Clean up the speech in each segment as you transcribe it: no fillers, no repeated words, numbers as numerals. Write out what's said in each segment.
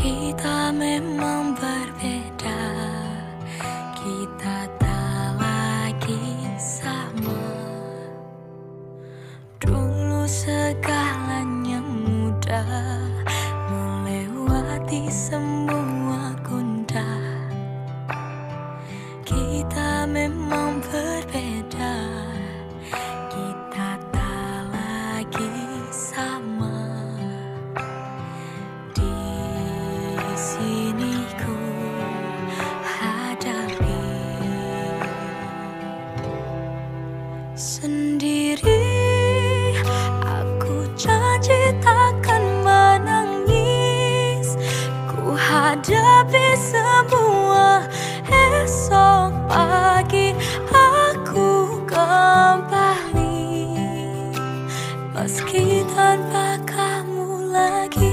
Kita memang berbeda, kita tak lagi sama. Dulu segalanya mudah, melewati semua gundah. Kita memang berbeda, kita tak lagi sama. Sini ku hadapi sendiri. Aku janji takkan menangis, ku hadapi semua. Esok pagi aku kembali, meski tanpa kamu lagi.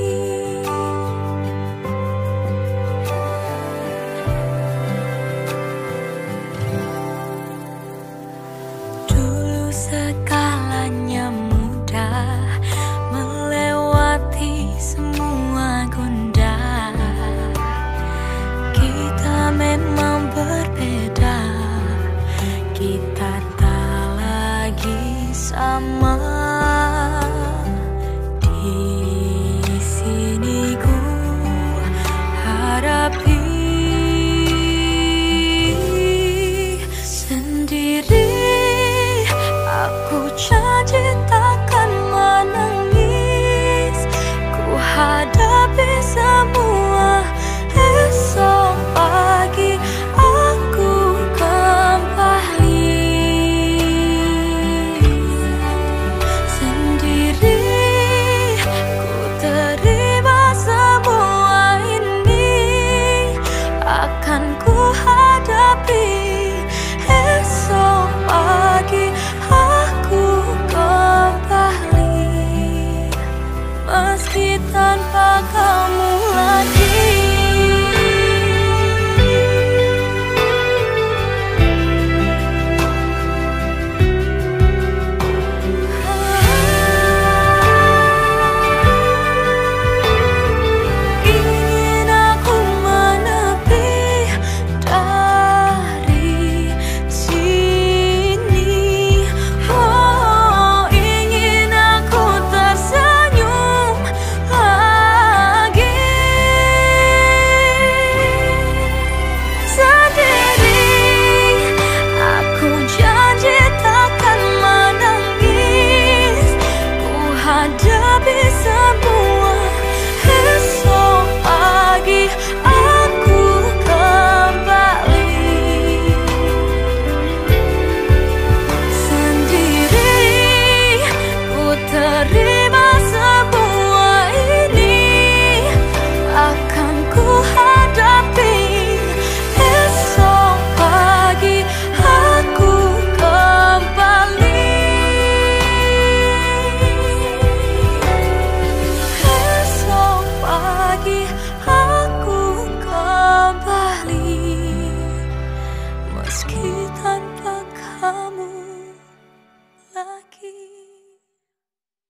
Segalanya mudah, melewati semua gundah. Kita memang berbeda, kita tak lagi sama. Di sini ku hadapi sendiri. Aku janji takkan menangis, ku hadapi semua. Esok pagi aku kembali sendiri. Ku terima semua ini, akan ku hadapi. Esok pagi aku kembali, meski tanpa kamu lagi. Ingin aku menepi dari sini. Oh, ingin aku tersenyum lagi sendiri. Aku janji takkan menangis, ku hadapi semua. Esok pagi aku kembali sendiri. Ku terima semua ini, akan ku hadapi. Esok pagi aku kembali. Esok pagi aku kembali, meski tanpa kamu.